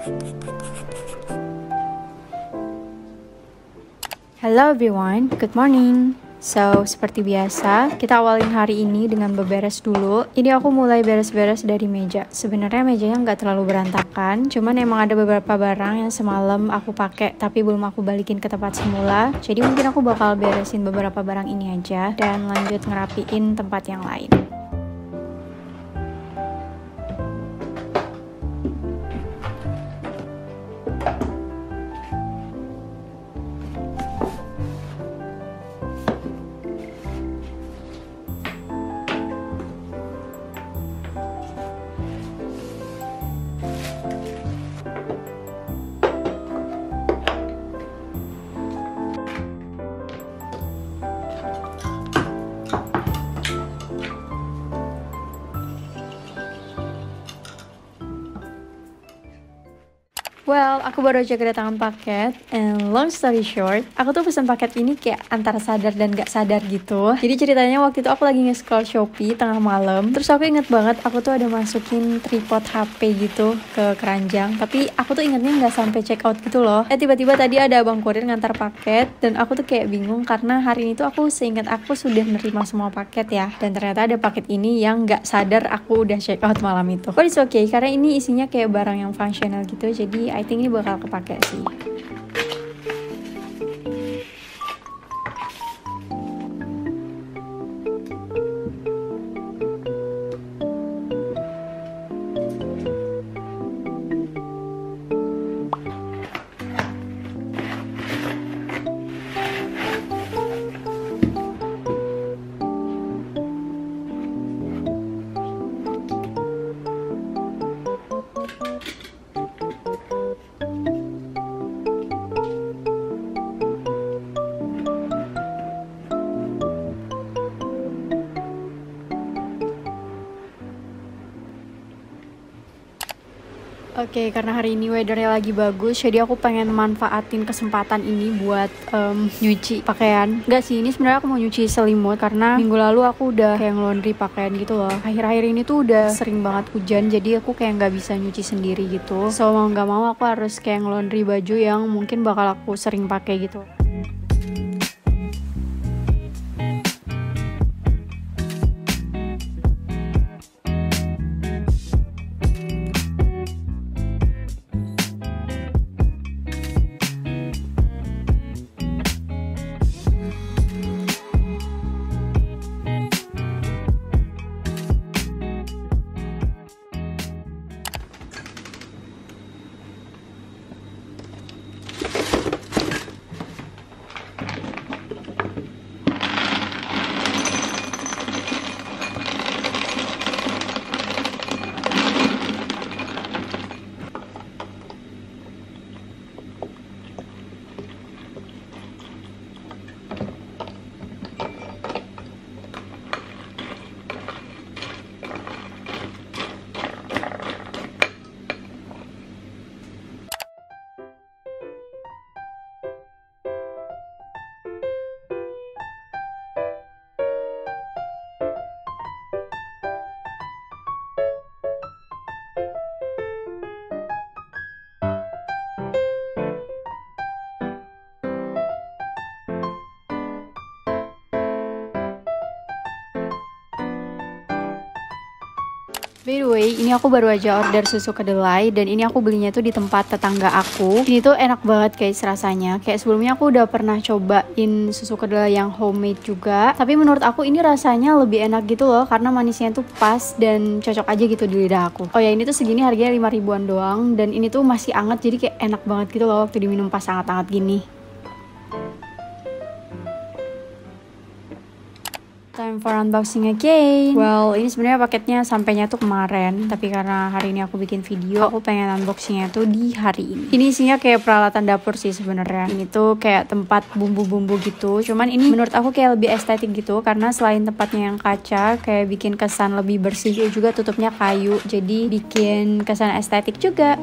Hello everyone, good morning. So, seperti biasa, kita awalin hari ini dengan beberes dulu. Ini aku mulai beres-beres dari meja. Sebenarnya mejanya nggak terlalu berantakan, cuman emang ada beberapa barang yang semalam aku pakai tapi belum aku balikin ke tempat semula. Jadi mungkin aku bakal beresin beberapa barang ini aja dan lanjut ngerapiin tempat yang lain. Well, aku baru aja kedatangan paket, and long story short, aku tuh pesan paket ini kayak antara sadar dan gak sadar gitu. Jadi ceritanya waktu itu aku lagi nge-scroll Shopee tengah malam, terus aku inget banget aku tuh ada masukin tripod HP gitu ke keranjang, tapi aku tuh ingetnya gak sampai check out gitu loh. Tiba-tiba tadi ada abang kurir ngantar paket, dan aku tuh kayak bingung karena hari ini tuh aku seingat aku sudah nerima semua paket ya, dan ternyata ada paket ini yang gak sadar aku udah check out malam itu. But it's okay, karena ini isinya kayak barang yang fungsional gitu, jadi I think ini bakal kepake sih. Oke, karena hari ini weathernya lagi bagus, jadi aku pengen manfaatin kesempatan ini buat nyuci pakaian. Enggak sih, ini sebenarnya aku mau nyuci selimut karena minggu lalu aku udah kayak nge-laundry pakaian gitu loh. Akhir-akhir ini tuh udah sering banget hujan, jadi aku kayak nggak bisa nyuci sendiri gitu. So mau nggak mau aku harus kayak nge-laundry baju yang mungkin bakal aku sering pakai gitu. By the way, ini aku baru aja order susu kedelai dan ini aku belinya tuh di tempat tetangga aku. Ini tuh enak banget guys rasanya. Kayak sebelumnya aku udah pernah cobain susu kedelai yang homemade juga. Tapi menurut aku ini rasanya lebih enak gitu loh karena manisnya tuh pas dan cocok aja gitu di lidah aku. Oh ya, ini tuh segini harganya 5 ribuan doang dan ini tuh masih anget jadi kayak enak banget gitu loh waktu diminum pas hangat-hangat gini. Time for unboxing again. Well, ini sebenarnya paketnya sampainya tuh kemarin, tapi karena hari ini aku bikin video, aku pengen unboxingnya tuh di hari ini. Ini isinya kayak peralatan dapur sih sebenarnya. Ini tuh kayak tempat bumbu-bumbu gitu. Cuman ini menurut aku kayak lebih estetik gitu karena selain tempatnya yang kaca, kayak bikin kesan lebih bersih juga tutupnya kayu. Jadi bikin kesan estetik juga.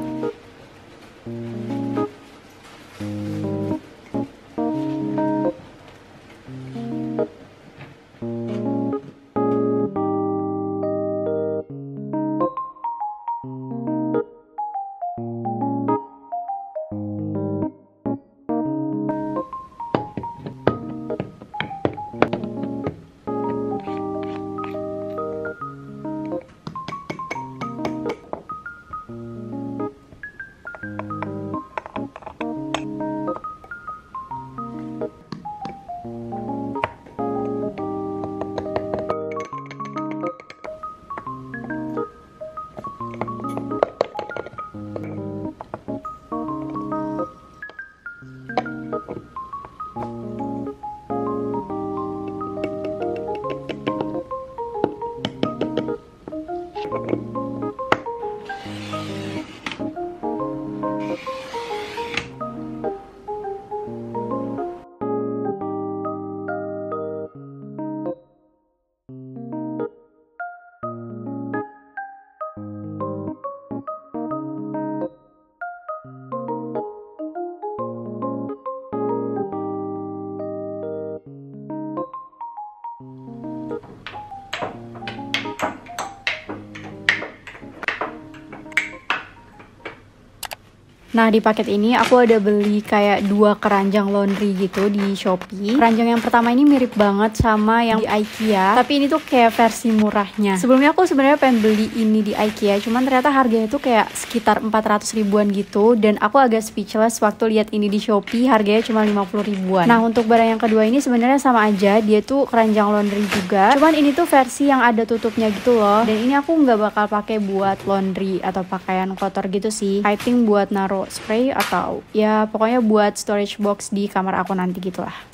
Nah, di paket ini aku ada beli kayak 2 keranjang laundry gitu di Shopee. Keranjang yang pertama ini mirip banget sama yang di IKEA, tapi ini tuh kayak versi murahnya. Sebelumnya aku sebenarnya pengen beli ini di IKEA, cuman ternyata harganya tuh kayak sekitar 400 ribuan gitu, dan aku agak speechless waktu lihat ini di Shopee, harganya cuma 50 ribuan. Nah, untuk barang yang kedua ini sebenarnya sama aja, dia tuh keranjang laundry juga, cuman ini tuh versi yang ada tutupnya gitu loh, dan ini aku nggak bakal pakai buat laundry atau pakaian kotor gitu sih. I think buat naruh spray atau ya pokoknya buat storage box di kamar aku nanti gitu lah.